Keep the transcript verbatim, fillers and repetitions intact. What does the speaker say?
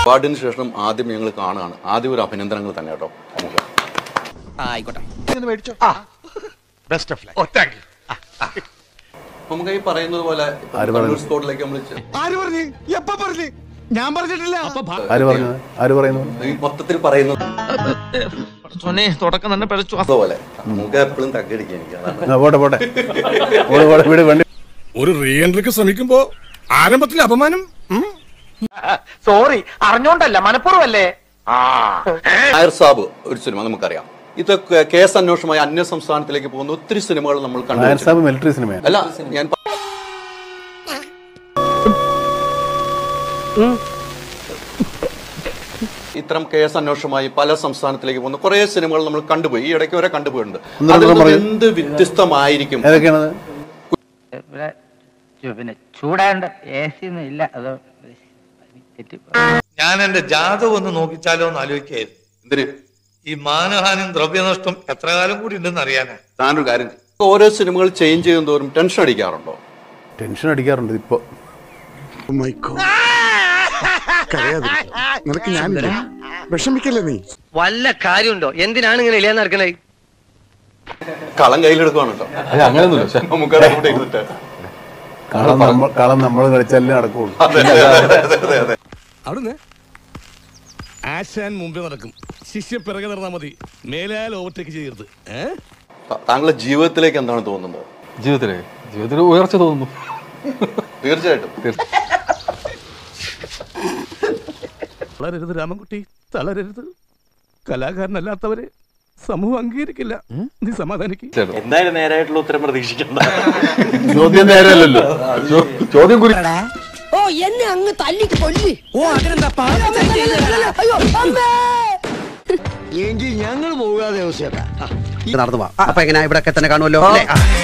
അവാർഡിന് ശേഷം ആദ്യം ഞങ്ങൾ കാണുകയാണ്. ആദ്യം ഒരു അഭിനന്ദനങ്ങൾ തന്നെ കേട്ടോ. നമുക്ക് ഈ പറയുന്നത് പോലെ സ്പോട്ടിലേക്ക് നമ്മൾ ഞാൻ പറഞ്ഞിട്ടില്ല. മൊത്തത്തിൽ പറയുന്നത് പോലെ നമുക്ക് എപ്പോഴും തക്കടിക്കാൻ ഒരു റീ എൻട്രിക്ക് ശ്രമിക്കുമ്പോ ആരംഭത്തിൽ അപമാനം. സോറി, അറിഞ്ഞോണ്ടല്ല, മനഃപൂർവ്വമല്ലേ. നായർ സാബ് ഒരു സിനിമ നമുക്കറിയാം. ഇത് കേസ് അന്വേഷണമായി അന്യ സംസ്ഥാനത്തിലേക്ക് പോകുന്ന ഒത്തിരി സിനിമകൾ നമ്മൾ കണ്ടു. മിലിറ്ററി സിനിമയാണ്. അല്ല, ഞാൻ ഇത്തരം കേസ് അന്വേഷണമായി പല സംസ്ഥാനത്തിലേക്ക് പോകുന്ന കുറെ സിനിമകൾ നമ്മൾ കണ്ടുപോയി. ഈ ഇടയ്ക്ക് വരെ കണ്ടുപോയിട്ടുണ്ട്. എന്ത് വ്യത്യസ്തമായിരിക്കും? ഞാൻ എന്റെ ജാതകം ഒന്ന് നോക്കിച്ചാലോ എന്ന് ആലോചിക്കായിരുന്നു. എന്തിന്? ഈ മാനഹാനും ദ്രവ്യനഷ്ടം എത്ര കാലം കൂടി ഉണ്ടെന്ന് അറിയാനാ. താനൊരു കാര്യം, ഓരോ സിനിമകൾ ചേഞ്ച് ചെയ്യും തോറും ടെൻഷൻ അടിക്കാറുണ്ടോ? ടെൻഷൻ അടിക്കാറുണ്ട്. ഇപ്പൊ നിനക്ക് ഞാൻ വിഷമിക്കല്ലേ നീ? വല്ല കാര്യമുണ്ടോ? എന്തിനാണ് ഇങ്ങനെ ഇല്ലാന്ന് നടക്കണേ? കളം കയ്യിലെടുക്കുവാണ് കേട്ടോ. അങ്ങനെയൊന്നുമില്ല. നമുക്ക് കളം നമ്മൾ കളിച്ചാലേ നടക്കുള്ളൂ. അവിടുന്ന് ആശാൻ മുമ്പേ നടക്കും, ശിഷ്യ പിറകെ നടന്നാൽ മതി. മേലാൽ ഓവർടേക്ക് ചെയ്യരുത്. താങ്കളുടെ ജീവിതത്തിലേക്ക് എന്താണ് തോന്നുന്നത്? ജീവിതത്തിലെ ജീവിതത്തിൽ ഉയർച്ച തോന്നുന്നു. തീർച്ചയായിട്ടും. തളരരുത് രാമൻകുട്ടി, തളരരുത്. കലാകാരനല്ലാത്തവരെ സമൂഹം അംഗീകരിക്കില്ല. നീ സമാധാനിക്ക്. എന്തായാലും നേരായിട്ടുള്ള ഉത്തരം പ്രതീക്ഷിക്കണ്ട. ചോദ്യം നേരല്ലോ. ചോദ്യം കുറി ഓ എന്നെ അങ്ങ് തല്ലി കൊല്ലി. ഓ അതിനെന്താ എങ്കിൽ ഞങ്ങൾ പോകാതെ നടന്നു പോവാം. അപ്പൊ എങ്ങനെ ഇവിടെ തന്നെ കാണുമല്ലോ.